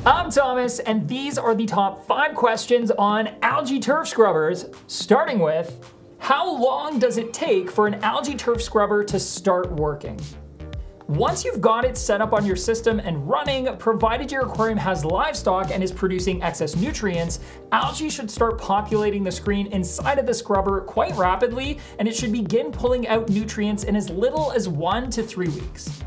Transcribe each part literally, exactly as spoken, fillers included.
I'm Thomas, and these are the top five questions on algae turf scrubbers, starting with, how long does it take for an algae turf scrubber to start working? Once you've got it set up on your system and running, provided your aquarium has livestock and is producing excess nutrients, algae should start populating the screen inside of the scrubber quite rapidly, and it should begin pulling out nutrients in as little as one to three weeks.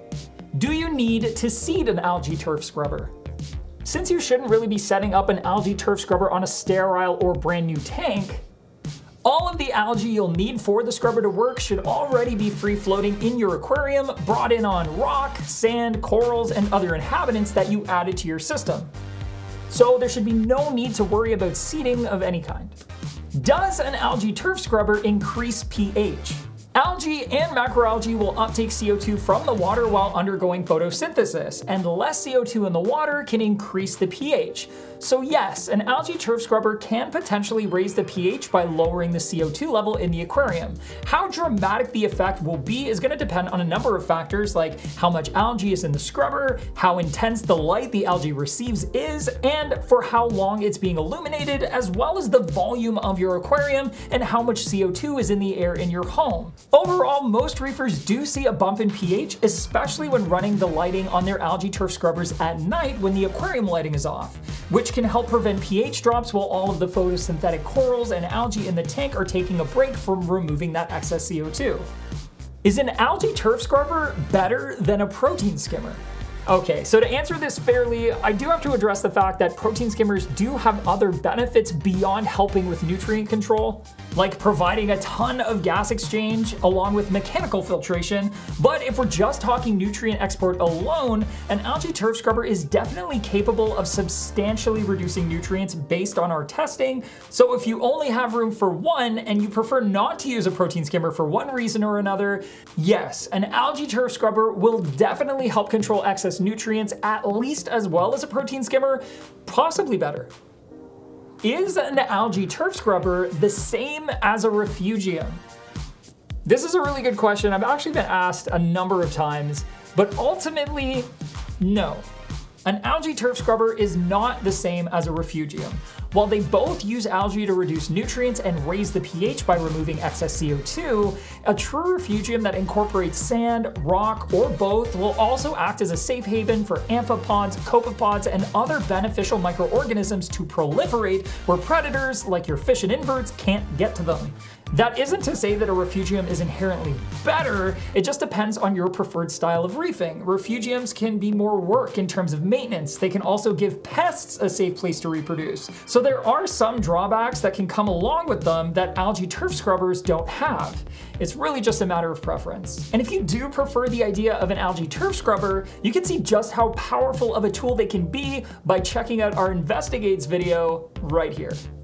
Do you need to seed an algae turf scrubber? Since you shouldn't really be setting up an algae turf scrubber on a sterile or brand new tank, all of the algae you'll need for the scrubber to work should already be free floating in your aquarium, brought in on rock, sand, corals, and other inhabitants that you added to your system. So there should be no need to worry about seeding of any kind. Does an algae turf scrubber increase pH? Algae and macroalgae will uptake C O two from the water while undergoing photosynthesis, and less C O two in the water can increase the pH. So yes, an algae turf scrubber can potentially raise the pH by lowering the C O two level in the aquarium. How dramatic the effect will be is going to depend on a number of factors like how much algae is in the scrubber, how intense the light the algae receives is, and for how long it's being illuminated, as well as the volume of your aquarium and how much C O two is in the air in your home. Overall, most reefers do see a bump in pH, especially when running the lighting on their algae turf scrubbers at night when the aquarium lighting is off, which can help prevent pH drops while all of the photosynthetic corals and algae in the tank are taking a break from removing that excess C O two. Is an algae turf scrubber better than a protein skimmer? Okay, so to answer this fairly, I do have to address the fact that protein skimmers do have other benefits beyond helping with nutrient control, like providing a ton of gas exchange along with mechanical filtration. But if we're just talking nutrient export alone, an algae turf scrubber is definitely capable of substantially reducing nutrients based on our testing. So if you only have room for one and you prefer not to use a protein skimmer for one reason or another, yes, an algae turf scrubber will definitely help control excess nutrients at least as well as a protein skimmer, possibly better. Is an algae turf scrubber the same as a refugium? This is a really good question. I've actually been asked a number of times, but ultimately, no. An algae turf scrubber is not the same as a refugium. While they both use algae to reduce nutrients and raise the pH by removing excess C O two, a true refugium that incorporates sand, rock, or both will also act as a safe haven for amphipods, copepods, and other beneficial microorganisms to proliferate where predators, like your fish and inverts, can't get to them. That isn't to say that a refugium is inherently better, it just depends on your preferred style of reefing. Refugiums can be more work in terms of maintenance. They can also give pests a safe place to reproduce. So there are some drawbacks that can come along with them that algae turf scrubbers don't have. It's really just a matter of preference. And if you do prefer the idea of an algae turf scrubber, you can see just how powerful of a tool they can be by checking out our Investigates video right here.